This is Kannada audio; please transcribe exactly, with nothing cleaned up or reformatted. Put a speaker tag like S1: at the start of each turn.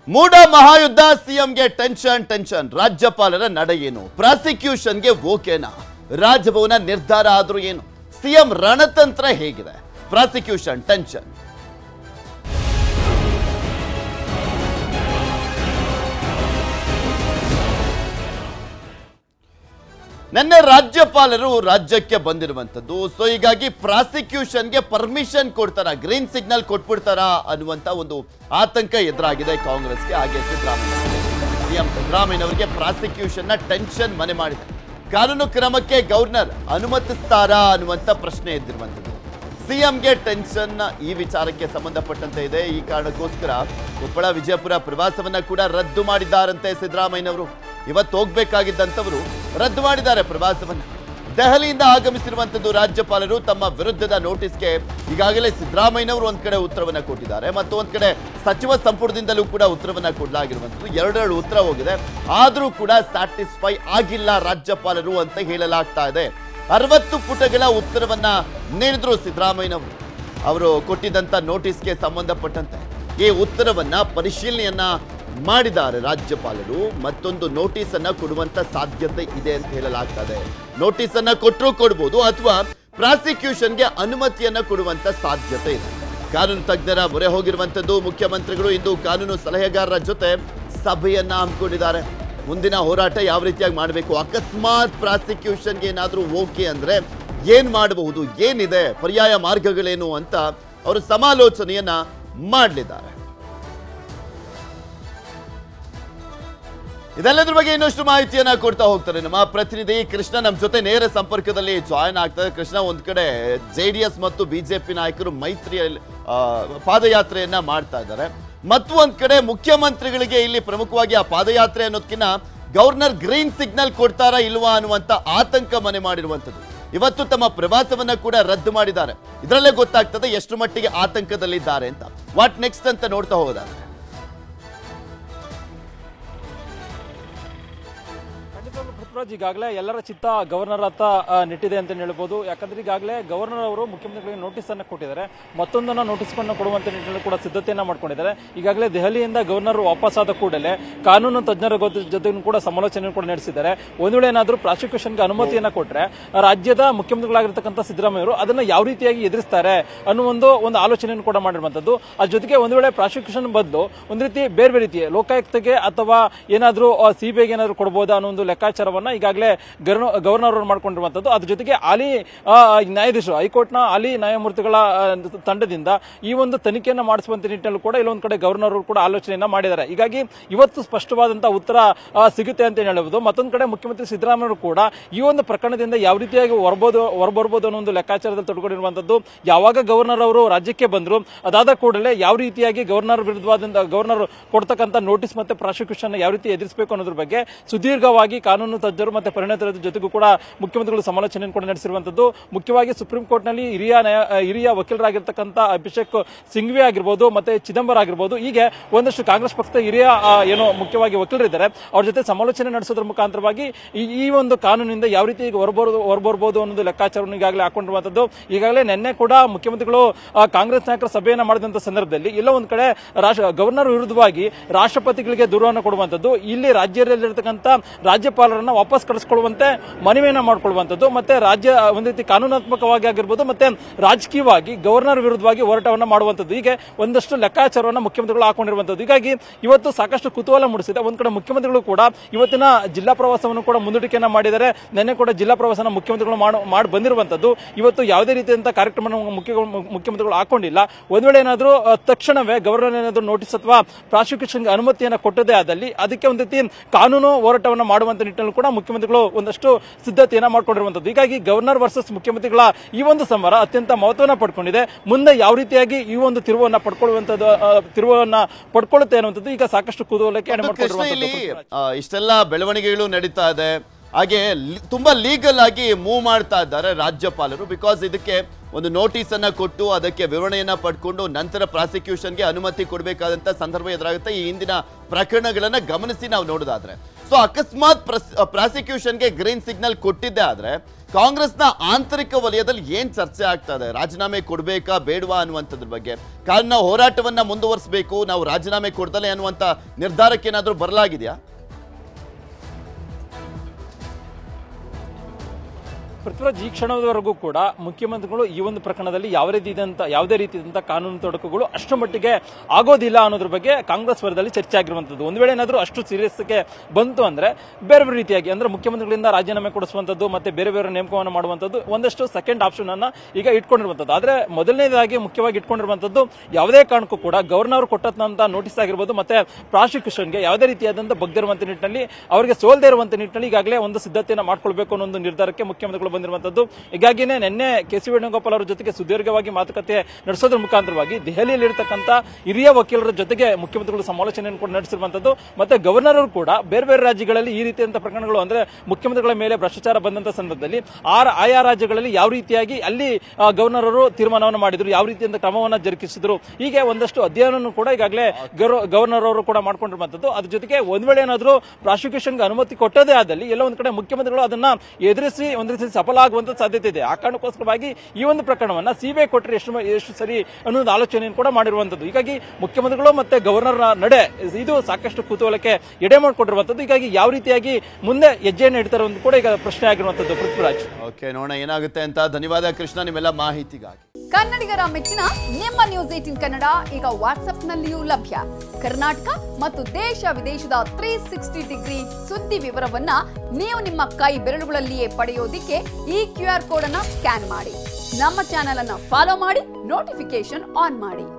S1: ಮೂಡ ಮಹಾಯುದ್ಧ ಸಿಎಂಗೆ ಟೆನ್ಷನ್ ಟೆನ್ಷನ್ ರಾಜ್ಯಪಾಲರ ನಡೆ ಏನು ಪ್ರಾಸಿಕ್ಯೂಷನ್ಗೆ ಓಕೆನಾ ರಾಜಭವನ ನಿರ್ಧಾರ ಆದ್ರೂ ಏನು ಸಿಎಂ ರಣತಂತ್ರ ಹೇಗಿದೆ ಪ್ರಾಸಿಕ್ಯೂಷನ್ ಟೆನ್ಷನ್ ನಿನ್ನೆ ರಾಜ್ಯಪಾಲರು ರಾಜ್ಯಕ್ಕೆ ಬಂದಿರುವಂತದ್ದು ಸೋ ಹೀಗಾಗಿ ಪ್ರಾಸಿಕ್ಯೂಷನ್ಗೆ ಪರ್ಮಿಷನ್ ಕೊಡ್ತಾರಾ ಗ್ರೀನ್ ಸಿಗ್ನಲ್ ಕೊಟ್ಬಿಡ್ತಾರಾ ಅನ್ನುವಂತ ಒಂದು ಆತಂಕ ಎದುರಾಗಿದೆ ಕಾಂಗ್ರೆಸ್ಗೆ ಹಾಗೆ ಸಿದ್ದರಾಮಯ್ಯ ಸಿಎಂ ಸಿದ್ದರಾಮಯ್ಯ ಅವರಿಗೆ ಪ್ರಾಸಿಕ್ಯೂಷನ್ ನ ಟೆನ್ಷನ್ ಮನೆ ಮಾಡಿದೆ ಕಾನೂನು ಕ್ರಮಕ್ಕೆ ಗವರ್ನರ್ ಅನುಮತಿಸ್ತಾರಾ ಅನ್ನುವಂತ ಪ್ರಶ್ನೆ ಎದ್ದಿರುವಂತದ್ದು ಸಿಎಂಗೆ ಟೆನ್ಷನ್ ಈ ವಿಚಾರಕ್ಕೆ ಸಂಬಂಧಪಟ್ಟಂತೆ ಇದೆ ಈ ಕಾರಣಕ್ಕೋಸ್ಕರ ಕೊಪ್ಪಳ ವಿಜಯಪುರ ಪ್ರವಾಸವನ್ನ ಕೂಡ ರದ್ದು ಮಾಡಿದ್ದಾರಂತೆ ಸಿದ್ದರಾಮಯ್ಯನವರು ಇವತ್ತು ಹೋಗಬೇಕಾಗಿದ್ದಂತವರು ರದ್ದು ಮಾಡಿದ್ದಾರೆ ಪ್ರವಾಸವನ್ನ ದೆಹಲಿಯಿಂದ ಆಗಮಿಸಿರುವಂತದ್ದು ರಾಜ್ಯಪಾಲರು ತಮ್ಮ ವಿರುದ್ಧದ ನೋಟಿಸ್ಗೆ ಈಗಾಗಲೇ ಸಿದ್ದರಾಮಯ್ಯನವರು ಒಂದ್ ಕಡೆ ಉತ್ತರವನ್ನ ಕೊಟ್ಟಿದ್ದಾರೆ ಮತ್ತು ಒಂದ್ ಕಡೆ ಸಚಿವ ಸಂಪುಟದಿಂದಲೂ ಕೂಡ ಉತ್ತರವನ್ನ ಕೊಡಲಾಗಿರುವಂತದ್ದು ಎರಡೆರಡು ಉತ್ತರ ಹೋಗಿದೆ ಆದರೂ ಕೂಡ ಸ್ಯಾಟಿಸ್ಫೈ ಆಗಿಲ್ಲ ರಾಜ್ಯಪಾಲರು ಅಂತ ಹೇಳಲಾಗ್ತಾ ಇದೆ ಅರವತ್ತು ಪುಟಗಳ ಉತ್ತರವನ್ನ ನೀಡಿದ್ರು ಸಿದ್ದರಾಮಯ್ಯನವರು ಅವರು ಕೊಟ್ಟಿದ್ದಂತ ನೋಟಿಸ್ಗೆ ಸಂಬಂಧಪಟ್ಟಂತೆ ಈ ಉತ್ತರವನ್ನ ಪರಿಶೀಲನೆಯನ್ನ ಮಾಡಿದ್ದಾರೆ ರಾಜ್ಯಪಾಲರು ಮತ್ತೊಂದು ನೋಟಿಸ್ ಅನ್ನ ಕೊಡುವಂತ ಸಾಧ್ಯತೆ ಇದೆ ಅಂತ ಹೇಳಲಾಗ್ತದೆ ನೋಟಿಸ್ ಅನ್ನ ಕೊಟ್ಟರೂ ಕೊಡಬಹುದು ಅಥವಾ ಪ್ರಾಸಿಕ್ಯೂಷನ್ಗೆ ಅನುಮತಿಯನ್ನ ಕೊಡುವಂತ ಸಾಧ್ಯತೆ ಇದೆ ಕಾನೂನು ತಜ್ಞರ ಮೊರೆ ಹೋಗಿರುವಂತದ್ದು ಮುಖ್ಯಮಂತ್ರಿಗಳು ಇಂದು ಕಾನೂನು ಸಲಹೆಗಾರರ ಜೊತೆ ಸಭೆಯನ್ನ ಹಮ್ಮಿಕೊಂಡಿದ್ದಾರೆ ಮುಂದಿನ ಹೋರಾಟ ಯಾವ ರೀತಿಯಾಗಿ ಮಾಡಬೇಕು ಅಕಸ್ಮಾತ್ ಪ್ರಾಸಿಕ್ಯೂಷನ್ಗೆ ಏನಾದರೂ ಓಕೆ ಅಂದ್ರೆ ಏನ್ ಮಾಡಬಹುದು ಏನಿದೆ ಪರ್ಯಾಯ ಮಾರ್ಗಗಳೇನು ಅಂತ ಅವರು ಸಮಾಲೋಚನೆಯನ್ನ ಮಾಡಲಿದ್ದಾರೆ ಇದೆಲ್ಲದ್ರ ಬಗ್ಗೆ ಇನ್ನಷ್ಟು ಮಾಹಿತಿಯನ್ನ ಕೊಡ್ತಾ ಹೋಗ್ತಾರೆ ನಮ್ಮ ಪ್ರತಿನಿಧಿ ಕೃಷ್ಣ ನಮ್ಮ ಜೊತೆ ನೇರ ಸಂಪರ್ಕದಲ್ಲಿ ಜಾಯಿನ್ ಆಗ್ತಾರೆ ಕೃಷ್ಣ ಒಂದ್ ಕಡೆ ಜೆಡಿಎಸ್ ಮತ್ತು ಬಿಜೆಪಿ ನಾಯಕರು ಮೈತ್ರಿಯಲ್ಲಿ ಪಾದಯಾತ್ರೆಯನ್ನ ಮಾಡ್ತಾ ಇದ್ದಾರೆ ಮತ್ತು ಒಂದ್ ಕಡೆ ಮುಖ್ಯಮಂತ್ರಿಗಳಿಗೆ ಇಲ್ಲಿ ಪ್ರಮುಖವಾಗಿ ಆ ಪಾದಯಾತ್ರೆ ಅನ್ನೋದಕ್ಕಿಂತ ಗವರ್ನರ್ ಗ್ರೀನ್ ಸಿಗ್ನಲ್ ಕೊಡ್ತಾರಾ ಇಲ್ವಾ ಅನ್ನುವಂತ ಆತಂಕ ಮನೆ ಮಾಡಿರುವಂತದ್ದು ಇವತ್ತು ತಮ್ಮ ಪ್ರವಾಸವನ್ನ ಕೂಡ ರದ್ದು ಮಾಡಿದ್ದಾರೆ ಇದರಲ್ಲೇ ಗೊತ್ತಾಗ್ತದೆ ಎಷ್ಟು ಮಟ್ಟಿಗೆ ಆತಂಕದಲ್ಲಿದ್ದಾರೆ ಅಂತ ವಾಟ್ ನೆಕ್ಸ್ಟ್ ಅಂತ ನೋಡ್ತಾ ಹೋಗೋದಾದ್ರೆ
S2: ಈಗಾಗಲೇ ಎಲ್ಲರ ಚಿತ್ತ ಗವರ್ನರ್ ಹತ್ತ ನೆಟ್ಟಿದೆ ಅಂತ ಹೇಳ್ಬೋದು ಯಾಕಂದ್ರೆ ಈಗಾಗಲೇ ಗವರ್ನರ್ ಅವರು ಮುಖ್ಯಮಂತ್ರಿಗಳಿಗೆ ನೋಟಿಸ್ ಅನ್ನು ಕೊಟ್ಟಿದ್ದಾರೆ ಮತ್ತೊಂದನ್ನು ನೋಟಿಸ್ ಅನ್ನು ಕೊಡುವಂತ ನಿಟ್ಟಿನಲ್ಲಿ ಕೂಡ ಸಿದ್ಧತೆಯನ್ನ ಮಾಡ್ಕೊಂಡಿದ್ದಾರೆ ಈಗಾಗಲೇ ದೆಹಲಿಯಿಂದ ಗವರ್ನರ್ ವಾಪಸ್ ಆದ ಕೂಡಲೇ ಕಾನೂನು ತಜ್ಞರ ಜೊತೆ ಕೂಡ ಸಮಾಲೋಚನೆ ಕೂಡ ನಡೆಸಿದ್ದಾರೆ ಒಂದು ವೇಳೆ ಏನಾದರೂ ಪ್ರಾಸಿಕ್ಯೂಷನ್ಗೆ ಅನುಮತಿಯನ್ನ ಕೊಟ್ಟರೆ ರಾಜ್ಯದ ಮುಖ್ಯಮಂತ್ರಿಗಳಾಗಿರ್ತಕ್ಕಂಥ ಸಿದ್ದರಾಮಯ್ಯ ಅವರು ಅದನ್ನ ಯಾವ ರೀತಿಯಾಗಿ ಎದುರಿಸ್ತಾರೆ ಅನ್ನೋ ಒಂದು ಒಂದು ಆಲೋಚನೆಯನ್ನು ಕೂಡ ಮಾಡಿರುವಂತದ್ದು ಅದ್ರ ಜೊತೆಗೆ ಒಂದು ವೇಳೆ ಪ್ರಾಸಿಕ್ಯೂಷನ್ ಬದಲು ಒಂದು ರೀತಿ ಬೇರೆ ಬೇರೆ ರೀತಿಯ ಲೋಕಾಯುಕ್ತಗೆ ಅಥವಾ ಏನಾದರೂ ಸಿಬಿಐಗೆ ಏನಾದರೂ ಕೊಡಬಹುದಾ ಅನ್ನೋ ಒಂದು ಲೆಕ್ಕಾಚಾರವನ್ನ ಈಗಾಗಲೇ ಗವರ್ನರ್ ಅವರು ಮಾಡ್ಕೊಂಡಿರುವಂತದ್ದು ಅದ್ರ ಜೊತೆಗೆ ಹಾಲಿ ನ್ಯಾಯಾಧೀಶರು ಹೈಕೋರ್ಟ್ನ ಹಾಲಿ ನ್ಯಾಯಮೂರ್ತಿಗಳ ತಂಡದಿಂದ ಈ ಒಂದು ತನಿಖೆಯನ್ನು ಮಾಡಿಸುವಂತ ನಿಟ್ಟಿನಲ್ಲಿ ಕೂಡ ಇಲ್ಲೊಂದು ಕಡೆ ಗವರ್ನರ್ ಅವರು ಕೂಡ ಆಲೋಚನೆಯನ್ನ ಮಾಡಿದ್ದಾರೆ ಹೀಗಾಗಿ ಇವತ್ತು ಸ್ಪಷ್ಟವಾದಂತಹ ಉತ್ತರ ಸಿಗುತ್ತೆ ಅಂತ ಹೇಳಬಹುದು ಮತ್ತೊಂದು ಕಡೆ ಮುಖ್ಯಮಂತ್ರಿ ಸಿದ್ದರಾಮಯ್ಯ ಕೂಡ ಈ ಒಂದು ಪ್ರಕರಣದಿಂದ ಯಾವ ರೀತಿಯಾಗಿ ಹೊರಬಹುದು ಹೊರಬರಬಹುದು ಅನ್ನೋ ಒಂದು ಲೆಕ್ಕಾಚಾರದಲ್ಲಿ ತೊಡಕೊಂಡಿರುವಂತದ್ದು ಯಾವಾಗ ಗವರ್ನರ್ ಅವರು ರಾಜ್ಯಕ್ಕೆ ಬಂದ್ರು ಅದಾದ ಕೂಡಲೇ ಯಾವ ರೀತಿಯಾಗಿ ಗವರ್ನರ್ ವಿರುದ್ಧವಾದ ಗವರ್ನರ್ ಕೊಡ್ತಕ್ಕಂಥ ನೋಟಿಸ್ ಮತ್ತೆ ಪ್ರಾಸಿಕ್ಯೂಷನ್ ಯಾವ ರೀತಿ ಎದುರಿಸಬೇಕು ಅನ್ನೋದ್ರ ಬಗ್ಗೆ ಸುದೀರ್ಘವಾಗಿ ಕಾನೂನು ತಜ್ಞರು ಮತ್ತೆ ಪರಿಣತರ ಜೊತೆಗೂ ಕೂಡ ಮುಖ್ಯಮಂತ್ರಿಗಳು ಸಮಾಲೋಚನೆ ಕೂಡ ನಡೆಸಿರುವಂತದ್ದು ಮುಖ್ಯವಾಗಿ ಸುಪ್ರೀಂ ಕೋರ್ಟ್ ನಲ್ಲಿ ಹಿರಿಯ ಹಿರಿಯ ವಕೀಲರಾಗಿರ್ತಕ್ಕಂಥ ಅಭಿಷೇಕ್ ಸಿಂಘ್ವಿ ಆಗಿರ್ಬೋದು ಮತ್ತೆ ಚಿದಂಬರ ಆಗಿರ್ಬೋದು ಹೀಗೆ ಒಂದಷ್ಟು ಕಾಂಗ್ರೆಸ್ ಪಕ್ಷದ ಹಿರಿಯ ಏನು ಮುಖ್ಯವಾಗಿ ವಕೀಲರಿದ್ದಾರೆ ಅವ್ರ ಜೊತೆ ಸಮಾಲೋಚನೆ ನಡೆಸೋದ್ರ ಮುಖಾಂತರವಾಗಿ ಈ ಒಂದು ಕಾನೂನಿನಿಂದ ಯಾವ ರೀತಿ ಹೊರಬರಬಹುದು ಹೊರಬರಬಹುದು ಅನ್ನೋದು ಲೆಕ್ಕಾಚಾರವನ್ನು ಈಗಾಗಲೇ ಹಾಕೊಂಡಿರುವಂತದ್ದು ಈಗಾಗಲೇ ನಿನ್ನೆ ಕೂಡ ಮುಖ್ಯಮಂತ್ರಿಗಳು ಕಾಂಗ್ರೆಸ್ ನಾಯಕರ ಸಭೆಯನ್ನ ಮಾಡಿದಂತ ಸಂದರ್ಭದಲ್ಲಿ ಎಲ್ಲ ಒಂದ್ ಕಡೆ ಗವರ್ನರ್ ವಿರುದ್ಧವಾಗಿ ರಾಷ್ಟ್ರಪತಿಗಳಿಗೆ ದೂರವನ್ನು ಕೊಡುವಂತದ್ದು ಇಲ್ಲಿ ರಾಜ್ಯದಲ್ಲಿರ್ತಕ್ಕಂಥ ರಾಜ್ಯಪಾಲರನ್ನ ವಾಪಸ್ ಕಳಿಸಿಕೊಳ್ಳುವಂತೆ ಮನವಿಯನ್ನ ಮಾಡಿಕೊಳ್ಳುವಂತದ್ದು ಮತ್ತೆ ರಾಜ್ಯ ಒಂದು ರೀತಿ ಕಾನೂನಾತ್ಮಕವಾಗಿ ಆಗಿರ್ಬೋದು ಮತ್ತೆ ರಾಜಕೀಯವಾಗಿ ಗವರ್ನರ್ ವಿರುದ್ಧವಾಗಿ ಹೋರಾಟವನ್ನ ಮಾಡುವಂತದ್ದು ಹೀಗೆ ಒಂದಷ್ಟು ಲೆಕ್ಕಾಚಾರವನ್ನು ಮುಖ್ಯಮಂತ್ರಿಗಳು ಹಾಕೊಂಡಿರುವಂತದ್ದು ಹೀಗಾಗಿ ಇವತ್ತು ಸಾಕಷ್ಟು ಕುತೂಹಲ ಮೂಡಿಸಿದೆ ಒಂದ್ ಕಡೆ ಮುಖ್ಯಮಂತ್ರಿಗಳು ಕೂಡ ಇವತ್ತಿನ ಜಿಲ್ಲಾ ಪ್ರವಾಸವನ್ನು ಕೂಡ ಮುಂದೂಡಿಕೆಯನ್ನ ಮಾಡಿದ್ದಾರೆ ನಿನ್ನೆ ಕೂಡ ಜಿಲ್ಲಾ ಪ್ರವಾಸನ ಮುಖ್ಯಮಂತ್ರಿಗಳು ಮಾಡಿ ಬಂದಿರುವಂತದ್ದು ಇವತ್ತು ಯಾವುದೇ ರೀತಿಯಂತ ಕಾರ್ಯಕ್ರಮ ಮುಖ್ಯಮಂತ್ರಿಗಳು ಹಾಕೊಂಡಿಲ್ಲ ಒಂದ್ ವೇಳೆ ಏನಾದರೂ ತಕ್ಷಣವೇ ಗವರ್ನರ್ ಏನಾದರೂ ನೋಟಿಸ್ ಅಥವಾ ಪ್ರಾಸಿಕ್ಯೂಷನ್ಗೆ ಅನುಮತಿಯನ್ನ ಕೊಟ್ಟದೇ ಆದಲ್ಲಿ ಅದಕ್ಕೆ ಒಂದು ರೀತಿ ಕಾನೂನು ಹೋರಾಟವನ್ನು ಮಾಡುವಂತ ನಿಟ್ಟಿನಲ್ಲಿ ಕೂಡ ಮುಖ್ಯಮಂತ್ರಿಗಳು ಒಂದಷ್ಟು ಸಿದ್ಧತೆಯನ್ನ ಮಾಡಿಕೊಂಡಿರುವಂತದ್ದು ಹೀಗಾಗಿ ಗವರ್ನರ್ ವರ್ಸಸ್ ಮುಖ್ಯಮಂತ್ರಿಗಳ ಈ ಒಂದು ಸಮರ ಅತ್ಯಂತ ಮಹತ್ವವನ್ನು ಪಡ್ಕೊಂಡಿದೆ ಮುಂದೆ ಯಾವ ರೀತಿಯಾಗಿ ಈ ಒಂದು ತಿರುವನ್ನ ಪಡ್ಕೊಳ್ಳುವಂತದ್ದು ತಿರುವನ್ನ ಪಡ್ಕೊಳ್ಳುತ್ತೆ ಅನ್ನುವಂಥದ್ದು ಈಗ ಸಾಕಷ್ಟು ಕುತೂಹಲಕ್ಕೆ ಎಡೆ ಮಾಡಿಕೊಂಡಿರುವಂತದ್ದು
S1: ಇಷ್ಟೆಲ್ಲ ಬೆಳವಣಿಗೆಗಳು ನಡೀತಾ ಇದೆ ಹಾಗೆ ತುಂಬಾ ಲೀಗಲ್ ಆಗಿ ಮೂವ್ ಮಾಡ್ತಾ ಇದ್ದಾರೆ ರಾಜ್ಯಪಾಲರು ಬಿಕಾಸ್ ಇದಕ್ಕೆ ಒಂದು ನೋಟಿಸ್ ಅನ್ನ ಕೊಟ್ಟು ಅದಕ್ಕೆ ವಿವರಣೆಯನ್ನ ಪಡ್ಕೊಂಡು ನಂತರ ಪ್ರಾಸಿಕ್ಯೂಷನ್ಗೆ ಅನುಮತಿ ಕೊಡಬೇಕಾದಂತ ಸಂದರ್ಭ ಎದುರಾಗುತ್ತೆ ಈ ಹಿಂದಿನ ಪ್ರಕರಣಗಳನ್ನ ಗಮನಿಸಿ ನಾವು ನೋಡೋದಾದ್ರೆ. ಸೊ ಅಕಸ್ಮಾತ್ ಪ್ರಾಸಿಕ್ಯೂಷನ್ಗೆ ಗ್ರೀನ್ ಸಿಗ್ನಲ್ ಕೊಟ್ಟಿದ್ದೆ ಆದ್ರೆ ಕಾಂಗ್ರೆಸ್ನ ಆಂತರಿಕ ವಲಯದಲ್ಲಿ ಏನ್ ಚರ್ಚೆ ಆಗ್ತಾ ಇದೆ, ರಾಜೀನಾಮೆ ಕೊಡ್ಬೇಕಾ ಬೇಡವಾ ಅನ್ನುವಂಥದ್ರ ಬಗ್ಗೆ. ಕಾರಣ ನಾವು ಹೋರಾಟವನ್ನ ಮುಂದುವರಿಸಬೇಕು, ನಾವು ರಾಜೀನಾಮೆ ಕೊಡ್ದಲೆ ಅನ್ನುವಂತ ನಿರ್ಧಾರಕ್ಕೆ ಏನಾದ್ರೂ ಬರಲಾಗಿದೆಯಾ?
S2: ಪೃಥ್ವಿರಾಜ್, ಈ ಕ್ಷಣದವರೆಗೂ ಕೂಡ ಮುಖ್ಯಮಂತ್ರಿಗಳು ಈ ಒಂದು ಪ್ರಕರಣದಲ್ಲಿ ಯಾವ ರೀತಿ ಯಾವುದೇ ರೀತಿಯಾದಂತಹ ಕಾನೂನು ತೊಡಕುಗಳು ಅಷ್ಟು ಮಟ್ಟಿಗೆ ಆಗೋದಿಲ್ಲ ಅನ್ನೋದ್ರ ಬಗ್ಗೆ ಕಾಂಗ್ರೆಸ್ ವರದಲ್ಲಿ ಚರ್ಚೆ ಆಗಿರುವಂತದ್ದು. ಒಂದು ವೇಳೆ ಏನಾದರೂ ಅಷ್ಟು ಸೀರಿಯಸ್ಗೆ ಬಂತು ಅಂದ್ರೆ ಬೇರೆ ಬೇರೆ ರೀತಿಯಾಗಿ ಅಂದ್ರೆ ಮುಖ್ಯಮಂತ್ರಿಗಳಿಂದ ರಾಜೀನಾಮೆ ಕೊಡಿಸುವಂತದ್ದು ಮತ್ತೆ ಬೇರೆ ಬೇರೆ ನೇಮಕವನ್ನು ಮಾಡುವಂತದ್ದು ಒಂದಷ್ಟು ಸೆಕೆಂಡ್ ಆಪ್ಷನ್ ಅನ್ನ ಈಗ ಇಟ್ಕೊಂಡಿರುವಂತದ್ದು. ಆದ್ರೆ ಮೊದಲನೇದಾಗಿ ಮುಖ್ಯವಾಗಿ ಇಟ್ಕೊಂಡಿರುವಂತದ್ದು ಯಾವುದೇ ಕಾರಣಕ್ಕೂ ಕೂಡ ಗವರ್ನರ್ ಕೊಟ್ಟಂತ ನೋಟಿಸ್ ಆಗಿರ್ಬೋದು ಮತ್ತೆ ಪ್ರಾಸಿಕ್ಯೂಷನ್ಗೆ ಯಾವುದೇ ರೀತಿಯಾದಂತಹ ಬಗ್ದಿರುವಂತ ನಿಟ್ಟಿನಲ್ಲಿ ಅವರಿಗೆ ಸೋಲ್ದೇ ಇರುವಂತ ನಿಟ್ಟಿನಲ್ಲಿ ಈಗಾಗಲೇ ಒಂದು ಸಿದ್ಧತೆಯನ್ನು ಮಾಡ್ಕೊಳ್ಬೇಕು ಅನ್ನೋ ಒಂದು ನಿರ್ಧಾರಕ್ಕೆ ಮುಖ್ಯಮಂತ್ರಿಗಳು ಬಂದಿರುವಂತದ್ದು. ಹೀಗಾಗಿನೇ ನಿನ್ನೆ ಕೆ ಸಿ ವೇಣುಗೋಪಾಲ್ ಅವರ ಜೊತೆಗೆ ಸುದೀರ್ಘವಾಗಿ ಮಾತುಕತೆ ನಡೆಸೋದ್ರ ಮುಖಾಂತರವಾಗಿ ದೆಹಲಿಯಲ್ಲಿ ಇರತಕ್ಕಂತ ಹಿರಿಯ ವಕೀಲರ ಜೊತೆಗೆ ಮುಖ್ಯಮಂತ್ರಿಗಳು ಸಮಾಲೋಚನೆಯನ್ನು ಕೂಡ ನಡೆಸಿರುವಂತದ್ದು. ಮತ್ತೆ ಗವರ್ನರ್ ಅವರು ಕೂಡ ಬೇರೆ ಬೇರೆ ರಾಜ್ಯಗಳಲ್ಲಿ ಈ ರೀತಿಯಂತ ಪ್ರಕರಣಗಳು ಅಂದ್ರೆ ಮುಖ್ಯಮಂತ್ರಿಗಳ ಮೇಲೆ ಭ್ರಷ್ಟಾಚಾರ ಬಂದಂತ ಸಂದರ್ಭದಲ್ಲಿ ಆಯಾ ರಾಜ್ಯಗಳಲ್ಲಿ ಯಾವ ರೀತಿಯಾಗಿ ಅಲ್ಲಿ ಗವರ್ನರ್ ಅವರು ತೀರ್ಮಾನವನ್ನು ಮಾಡಿದ್ರು, ಯಾವ ರೀತಿಯಿಂದ ಕ್ರಮವನ್ನು ಜರುಗಿಸಿದ್ರು, ಹೀಗೆ ಒಂದಷ್ಟು ಅಧ್ಯಯನ ಕೂಡ ಈಗಾಗಲೇ ಗವರ್ನರ್ ಅವರು ಕೂಡ ಮಾಡ್ಕೊಂಡಿರುವಂತದ್ದು. ಅದ್ರ ಜೊತೆಗೆ ಒಂದ್ ವೇಳೆ ಏನಾದರೂ ಪ್ರಾಸಿಕ್ಯೂಷನ್ಗೆ ಅನುಮತಿ ಕೊಟ್ಟದೇ ಆದಲ್ಲಿ ಎಲ್ಲ ಒಂದ್ ಕಡೆ ಮುಖ್ಯಮಂತ್ರಿಗಳು ಅದನ್ನ ಎದುರಿಸಿ ಒಂದ್ ರೀತಿ ಸಫಲ ಆಗುವಂತ ಸಾಧ್ಯತೆ ಇದೆ. ಆ ಕಾರಣಕ್ಕೋಸ್ಕರವಾಗಿ ಈ ಒಂದು ಪ್ರಕರಣವನ್ನ ಸಿಬಿಐ ಕೊಟ್ಟರೆ ಎಷ್ಟು ಎಷ್ಟು ಸರಿ ಅನ್ನೋದು ಆಲೋಚನೆಯನ್ನು ಕೂಡ ಮಾಡಿರುವಂತದ್ದು. ಹೀಗಾಗಿ ಮುಖ್ಯಮಂತ್ರಿಗಳು ಮತ್ತೆ ಗವರ್ನರ್ ನಡೆ ಇದು ಸಾಕಷ್ಟು ಕುತೂಹಲಕ್ಕೆ ಎಡೆ ಮಾಡಿಕೊಂಡಿರುವಂತದ್ದು. ಹೀಗಾಗಿ ಯಾವ ರೀತಿಯಾಗಿ ಮುಂದೆ ಹೆಜ್ಜೆಯನ್ನು ಇಡ್ತಾರೆ ಅಂತ ಕೂಡ ಈಗ ಪ್ರಶ್ನೆ ಆಗಿರುವಂತದ್ದು. ಪೃಥ್ವಿರಾಜ್,
S1: ಓಕೆ, ನೋಡೋಣ ಏನಾಗುತ್ತೆ ಅಂತ. ಧನ್ಯವಾದ ಕೃಷ್ಣ ನಿಮ್ಮೆಲ್ಲ ಮಾಹಿತಿಗಾಗಿ.
S3: ಕನ್ನಡಿಗರ ಮೆಚ್ಚಿನ ನಿಮ್ಮ ನ್ಯೂಸ್ ಏಟೀನ್ ಕನ್ನಡ ಈಗ ವಾಟ್ಸ್ಆಪ್ನಲ್ಲಿಯೂ ಲಭ್ಯ. ಕರ್ನಾಟಕ ಮತ್ತು ದೇಶ ವಿದೇಶದ ತ್ರೀ ಸಿಕ್ಸ್ಟಿ ಡಿಗ್ರಿ ಸುದ್ದಿ ವಿವರವನ್ನ ನೀವು ನಿಮ್ಮ ಕೈ ಬೆರಳುಗಳಲ್ಲಿಯೇ ಪಡೆಯೋದಿಕ್ಕೆ ಈ ಕ್ಯೂ ಆರ್ ಕೋಡ್ ಅನ್ನ ಸ್ಕ್ಯಾನ್ ಮಾಡಿ. ನಮ್ಮ ಚಾನೆಲ್ ಅನ್ನ ಫಾಲೋ ಮಾಡಿ, ನೋಟಿಫಿಕೇಶನ್ ಆನ್ ಮಾಡಿ.